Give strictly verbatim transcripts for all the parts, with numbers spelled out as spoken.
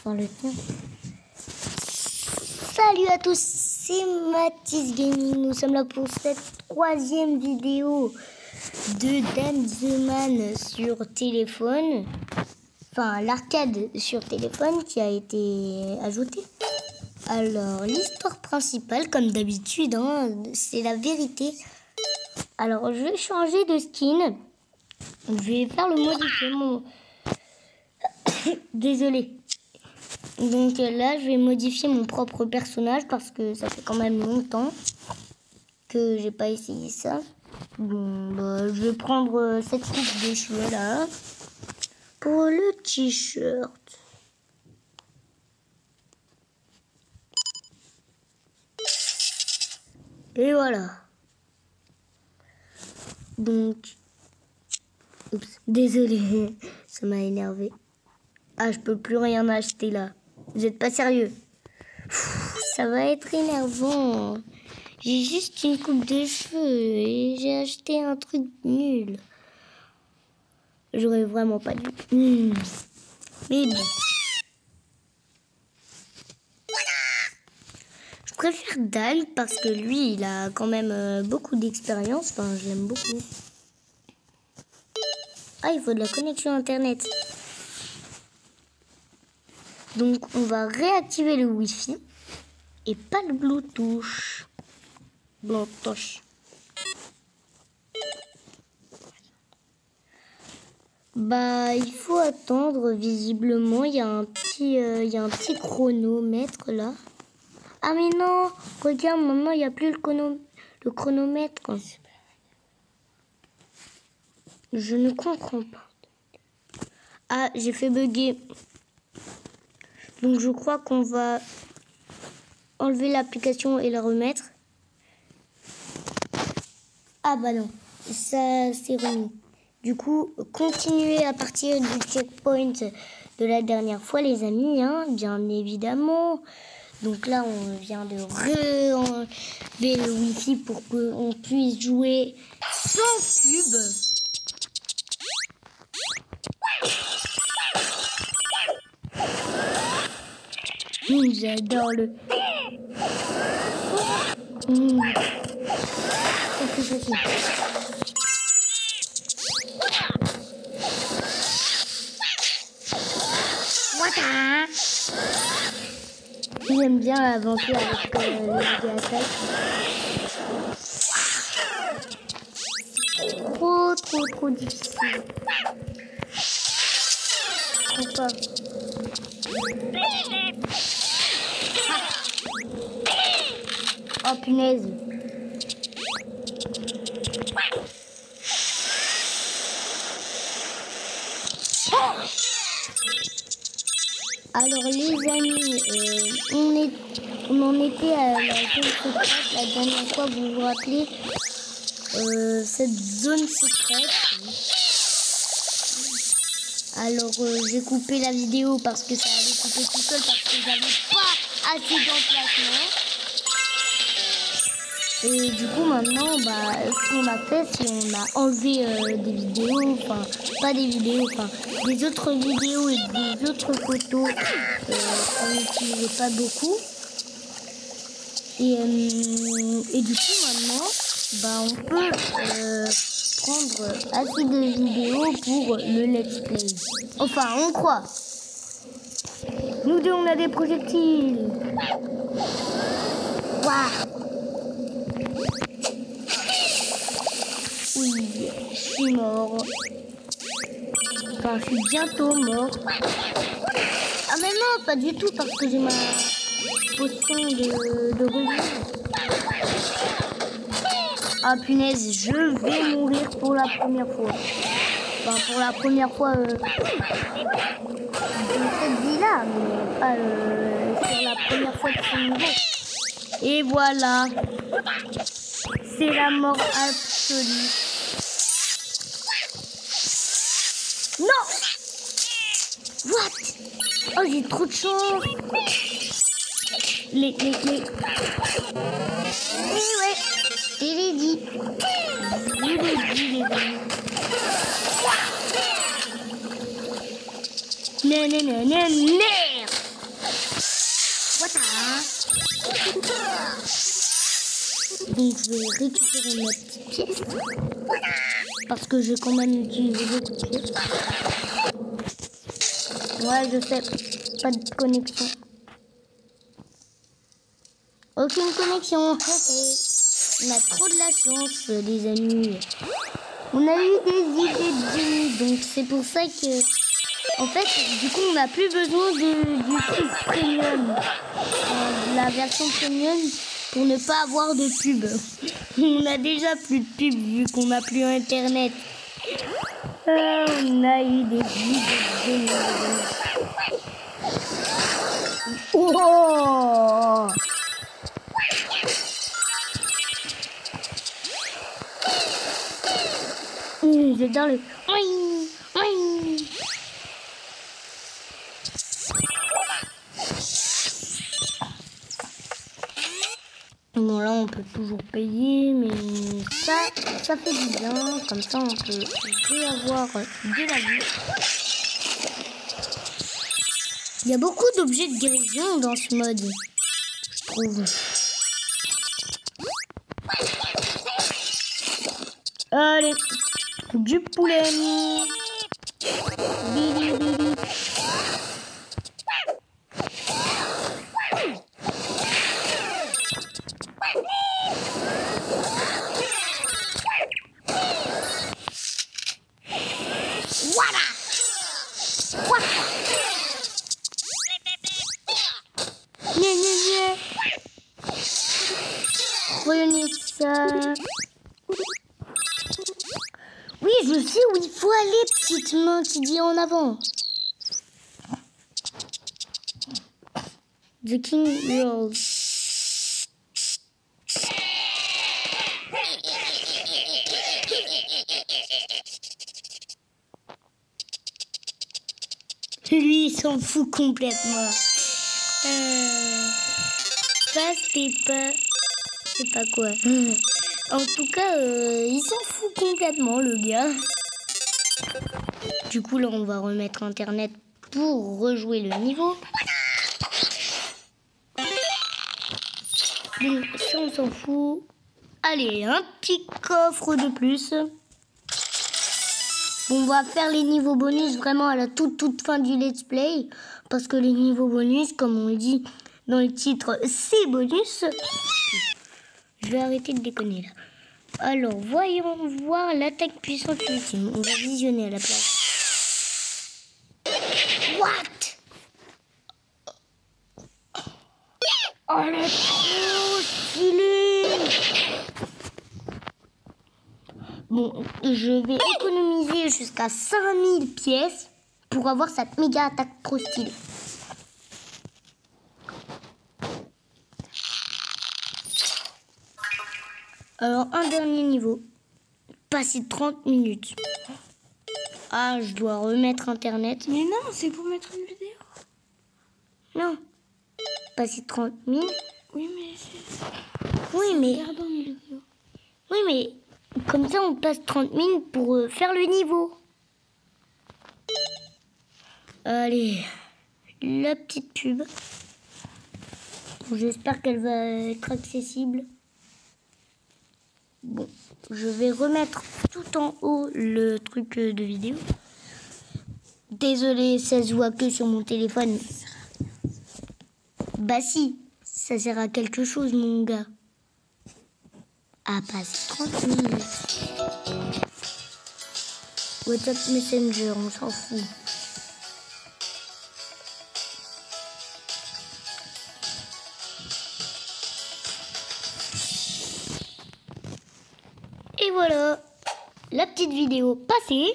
Enfin, le tien. Salut à tous, c'est Mathis Gaming. Nous sommes là pour cette troisième vidéo de Dan the Man sur téléphone. Enfin, l'arcade sur téléphone qui a été ajoutée. Alors, l'histoire principale, comme d'habitude, hein, c'est la vérité. Alors, je vais changer de skin. Je vais faire le modifier. Mon... Désolé. Donc là, je vais modifier mon propre personnage parce que ça fait quand même longtemps que j'ai pas essayé ça. Bon, bah, je vais prendre cette coupe de cheveux là pour le t-shirt. Et voilà. Donc, oups, désolé, ça m'a énervé. Ah, je peux plus rien acheter là. Vous êtes pas sérieux? Pff, ça va être énervant. J'ai juste une coupe de cheveux et j'ai acheté un truc nul. J'aurais vraiment pas dû. Mmh. Mais bon. Je préfère Dan parce que lui, il a quand même euh, beaucoup d'expérience. Enfin, je l'aime beaucoup. Ah, il faut de la connexion internet. Donc, on va réactiver le Wi-Fi et pas le Bluetooth. Bluetooth. Bah, il faut attendre. Visiblement, il y a un petit, euh, il y a un petit chronomètre là. Ah mais non, regarde, maintenant il n'y a plus le, chrono, le chronomètre. Je ne comprends pas. Ah, j'ai fait bugger. Donc je crois qu'on va enlever l'application et la remettre. Ah bah non, ça c'est remis. Du coup, continuez à partir du checkpoint de la dernière fois les amis, hein, bien évidemment. Donc là, on vient de re-enlever le Wi-Fi pour qu'on puisse jouer sans pub. Mmh, j'adore le... Mmh. C'est plus facile. Voilà. J'aime bien l'aventure avec euh, les attaques. Trop, trop, trop difficile. Trop fort. Oh punaise. Alors les amis, euh, on, est, on en était à la zone secrète la dernière fois, vous vous rappelez, euh, cette zone secrète. Alors euh, j'ai coupé la vidéo parce que ça allait couper tout seul parce que j'avais pas assez d'emplacement. Et du coup maintenant, bah, ce qu'on a fait, c'est on a enlevé euh, des vidéos, enfin pas des vidéos, enfin des autres vidéos et des autres photos euh, qu'on n'utilisait pas beaucoup. Et, euh, et du coup maintenant, bah, on peut euh, prendre assez de vidéos pour le let's play. Enfin, on croit. Nous deux, on a des projectiles. Waouh! Oui, je suis mort. Enfin, je suis bientôt mort. Ah mais non, pas du tout, parce que j'ai ma potion de, de revue. Ah punaise, je vais mourir pour la première fois. Enfin, pour la première fois euh, de cette vie-là, mais pas euh, sur la première fois de ce niveau. Et voilà. C'est la mort absolue. Non! What? Oh, j'ai trop de chance. Les, les, les... Et ouais, je l'ai dit. Je l'ai dit, les amis. Non, non, non, non, non. Voilà. Donc je vais récupérer ma petite pièce. Parce que j'ai quand même utilisé beaucoup de pièces. Ouais, je sais. Pas de connexion. Aucune connexion. On a trop de la chance, les amis. On a eu des idées de génie. Donc c'est pour ça que... En fait, du coup, on n'a plus besoin de, du truc premium. Euh, de la version premium pour ne pas avoir de pub. On a déjà plus de pub vu qu'on n'a plus internet. Euh, on a eu des idées de génie. Oh! Mmh, j'adore le... Oui, oui. Bon, là, on peut toujours payer, mais ça, ça fait du bien. Comme ça, on peut réavoir de la vie. Il y a beaucoup d'objets de guérison dans ce mode, je trouve. Allez, du poulet. Bili, bili. Voilà. Voilà. Nya, nya, nya. Prenez ça. Oui, je sais où il faut aller, petite main qui dit en avant. The King Rolls. Lui, il s'en fout complètement. Euh... Passe tes pas. Je sais pas quoi. En tout cas, euh, il s'en fout complètement, le gars. Du coup, là, on va remettre Internet pour rejouer le niveau. Donc, ça, on s'en fout. Allez, un petit coffre de plus. On va faire les niveaux bonus vraiment à la toute, toute fin du let's play. Parce que les niveaux bonus, comme on dit dans le titre, c'est bonus. Je vais arrêter de déconner là. Alors, voyons voir l'attaque puissante ultime. On va visionner à la place. What? Oh, elle est trop stylée! Bon, je vais économiser jusqu'à cinq mille pièces pour avoir cette méga attaque trop stylée. Alors, un dernier niveau. Passer trente minutes. Ah, je dois remettre Internet. Mais non, c'est pour mettre une vidéo. Non. Passer trente minutes. Oui, mais c'est... Oui, mais... Regardons une vidéo. Oui, mais... Comme ça, on passe trente minutes pour euh, faire le niveau. Allez. La petite pub. J'espère qu'elle va être accessible. Bon, je vais remettre tout en haut le truc de vidéo. Désolé, ça se voit que sur mon téléphone. Bah si, ça sert à quelque chose, mon gars. À passer trente minutes. WhatsApp Messenger, on s'en fout. Et voilà, la petite vidéo passée.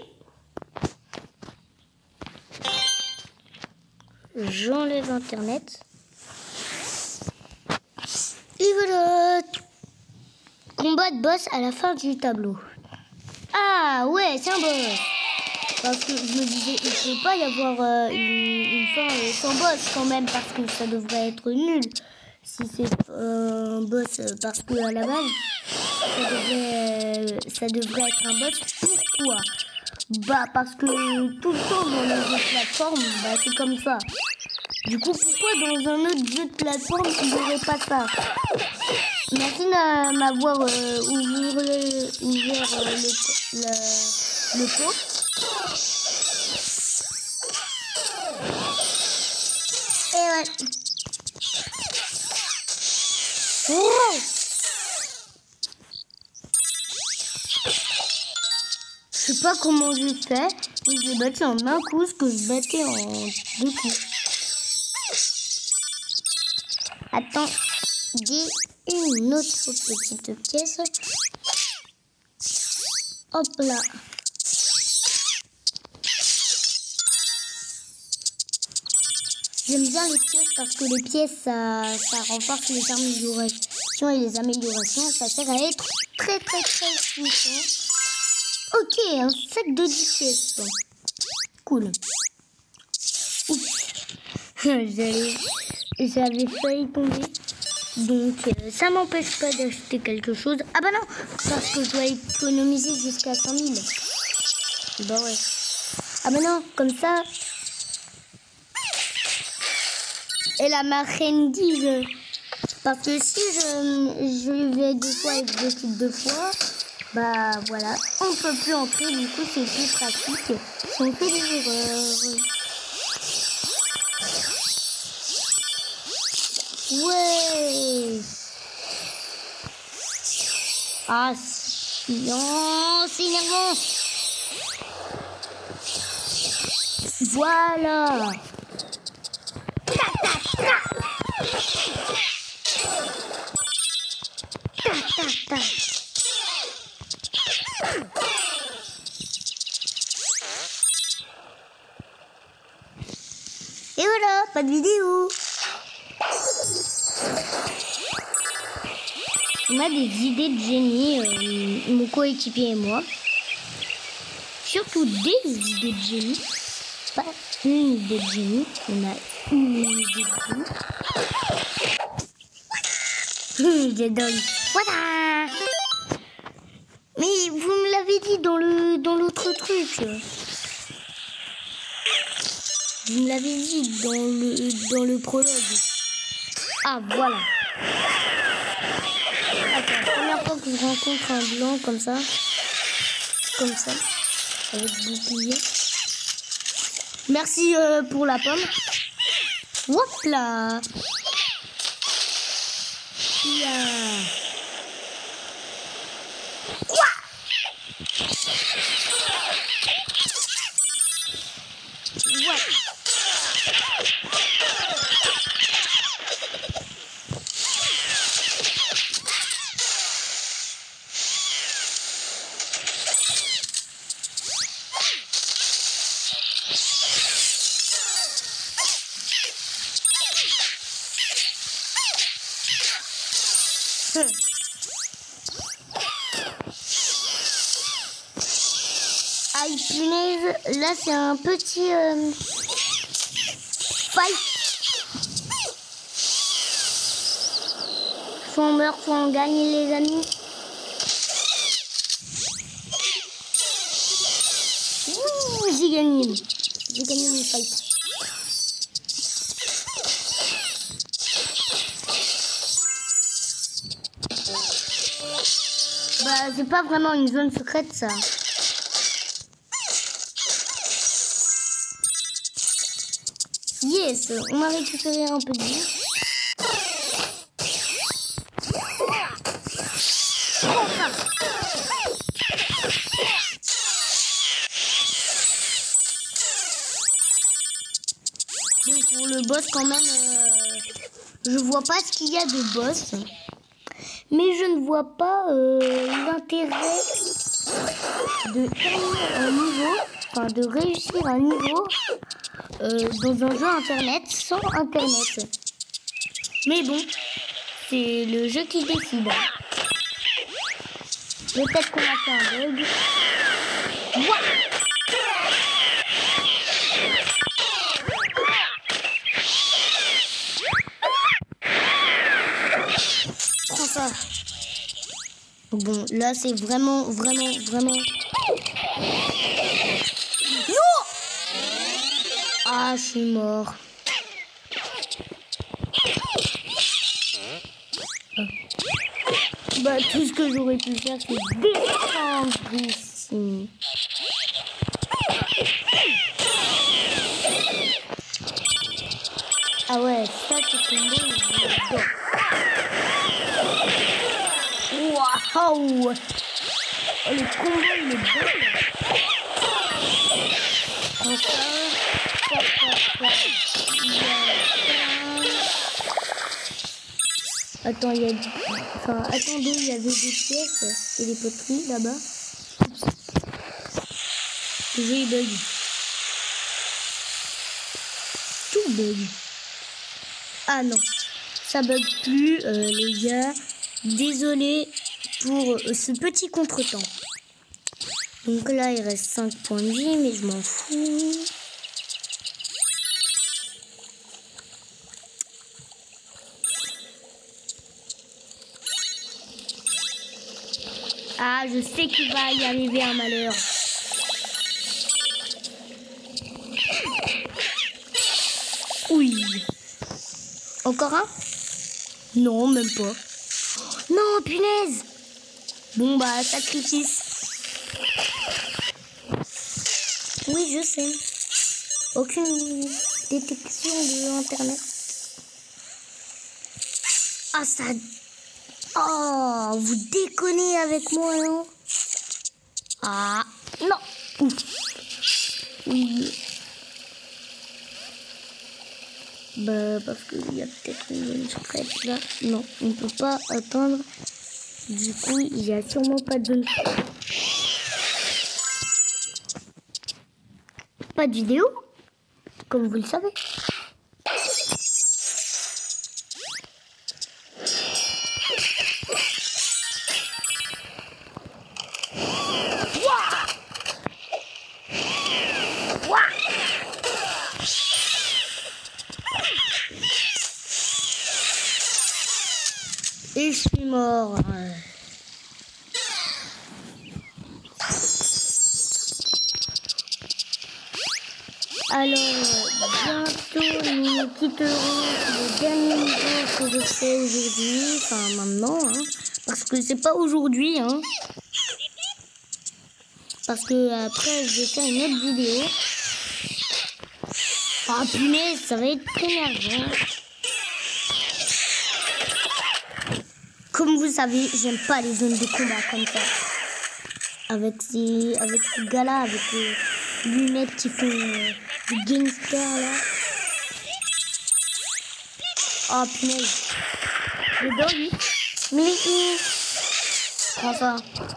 J'enlève Internet. Et voilà. Combat de boss à la fin du tableau. Ah ouais, c'est un boss. Parce que je me disais, il ne peut pas y avoir euh, une, une fin euh, sans boss quand même, parce que ça devrait être nul. Si c'est euh, un boss, parce que à la base, ça devrait, euh, ça devrait être un boss. Pourquoi? Bah parce que tout le temps dans les autres plateformes, bah c'est comme ça. Du coup, pourquoi dans un autre jeu de plateforme, il n'y aurait pas ça? Merci de m'avoir euh, ouvert, le, ouvert euh, le, le, le pot. Et ouais. Oh, je sais pas comment je fais, mais je l'ai battu en un coup, ce que je battais en deux coups. Attends, dis une autre petite pièce. Hop là. J'aime bien les pièces parce que les pièces, ça, ça renforce les améliorations et les améliorations, ça sert à être très très très puissant. Ok, un sac de dix pièces. Cool. Oups. J'avais failli tomber. Donc, euh, ça m'empêche pas d'acheter quelque chose. Ah bah non, parce que je dois économiser jusqu'à cent mille. Bah ouais. Ah bah non, comme ça... Et la marchandise, parce que si je, je vais deux fois et je décide deux fois, bah voilà, on ne peut plus entrer, du coup c'est plus pratique si on fait des erreurs. Ouais. Ah, c'est chiant, c'est énervant. Voilà. Et voilà, pas de vidéo. On a des idées de génie, euh, mon coéquipier et moi. Surtout des idées de génie. Pas une idée de génie, on a une idée de génie. J'adore. Voilà. Mais vous me l'avez dit dans le dans l'autre truc. Vous me l'avez dit dans le dans le prologue. Ah voilà. Attends, la première fois que je rencontre un blanc comme ça, comme ça, avec bouclier. Merci euh, pour la pomme. Hop là. Yeah. Aïe punaise, là c'est un petit euh, fight. Soit on meurt, soit on gagne les amis. Ouh, j'ai gagné. J'ai gagné mon fight. Bah c'est pas vraiment une zone secrète ça. Yes, on a récupéré un peu de vie. Donc pour le boss quand même, euh, je vois pas ce qu'il y a de boss. Mais je ne vois pas euh, l'intérêt de terminer un niveau, enfin de réussir un niveau euh, dans un jeu internet sans internet. Mais bon, c'est le jeu qui décide. Peut-être qu'on a fait un bug. Ouais. Prends ça. Bon, là c'est vraiment, vraiment, vraiment... Non! Ah, je suis mort. Bah, tout ce que j'aurais pu faire, c'est descendre d'ici. Ah ouais, ça c'est combo, j'adore. Waouh! Oh, le combo, il est bon. Prends ça. Pop, pop, pop. Il y a ça. Attends, il y a... Enfin, attendez, il y avait des pièces et des poteries là-bas. Le jeu, il bug. Tout bug. Ah non, ça bug plus, euh, les gars. Désolé pour euh, ce petit contretemps. Donc là, il reste cinq points de vie, mais je m'en fous. Ah, je sais qu'il va y arriver un malheur. Oui. Encore un? Non, même pas. Non, punaise! Bon, bah, sacrifice. Oui, je sais. Aucune détection de Internet. Ah, ça... Oh, vous déconnez avec moi, non? Ah, non. Ouf. Oui. Bah, parce qu'il y a peut-être une zone secrète là. Non, on ne peut pas attendre. Du coup, il n'y a sûrement pas de zone. Pas de vidéo, comme vous le savez. Et je suis mort. Alors, bientôt nous quitterons le dernier niveau que je fais aujourd'hui. Enfin, maintenant, hein, parce que c'est pas aujourd'hui. Hein, parce que après, je vais faire une autre vidéo. Ah, punaise, ça va être très énervant. Comme vous savez, j'aime pas les zones de combat comme ça. Avec ces, avec ces gars-là, avec les lunettes qui font euh, des gangsters là. Oh punaise. Le dog, mais prends ça.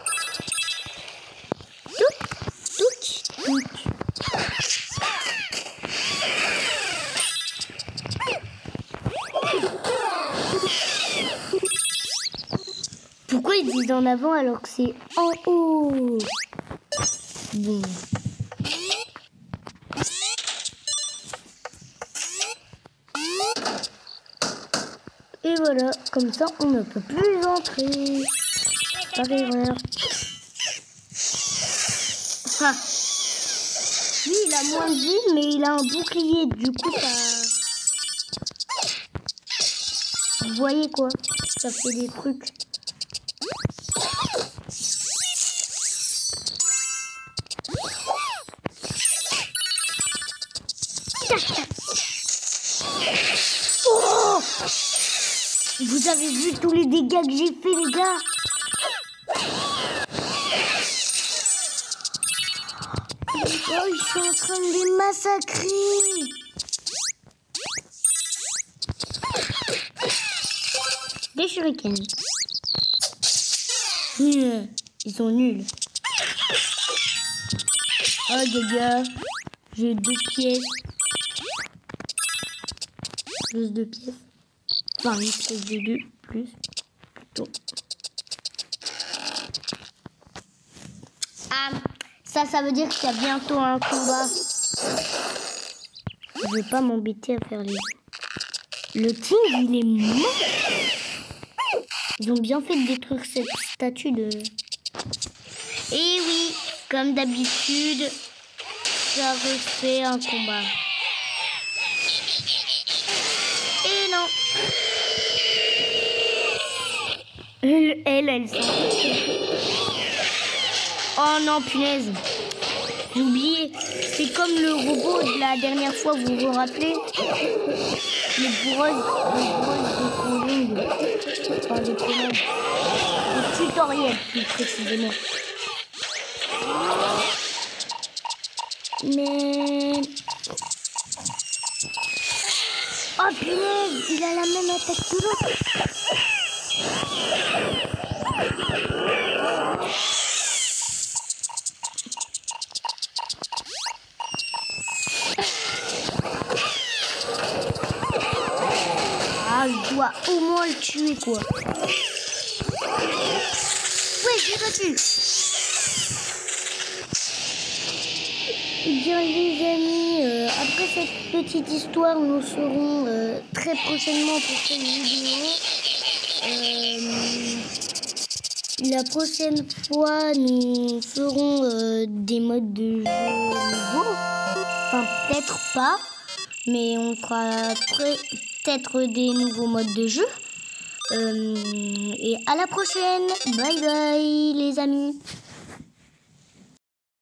Touc, touc, touc. Pourquoi ils disent en avant alors que c'est en haut? Bon. Et voilà, comme ça on ne peut plus entrer. Par erreur. Ah. Lui il a moins de vie mais il a un bouclier. Du coup ça... Vous voyez quoi? Ça fait des trucs. Oh! Vous avez vu tous les dégâts que j'ai fait, les gars? Oh, je suis en train de les massacrer. Des shurikens. Mmh, ils sont nuls. Oh, dégâts. J'ai deux pièces. Plus deux pièces. Enfin, une pièce de deux, plus. Plutôt. Ah, ça, ça veut dire qu'il y a bientôt un combat. Je vais pas m'embêter à faire les... Le king, il est mort. Ils ont bien fait de détruire cette statue de... Et oui, comme d'habitude, ça refait un combat. Et non. Elle, elle, elle sent. Oh non, punaise. J'ai oublié. C'est comme le robot de la dernière fois, vous vous rappelez? Le brosse, le brosse de Kong. Enfin, de Kong. Le tutoriel, plus précisément. Mais... Oh punaise, il a la même attaque que l'autre. Ah, je dois au moins le tuer, quoi. Ouais, je l'ai battu. Eh bien, les amis, euh, après cette petite histoire, nous serons euh, très prochainement pour cette vidéo. Euh, la prochaine fois, nous ferons euh, des modes de jeu nouveaux. Enfin, peut-être pas, mais on fera peut-être des nouveaux modes de jeu. Euh, et à la prochaine. Bye bye, les amis.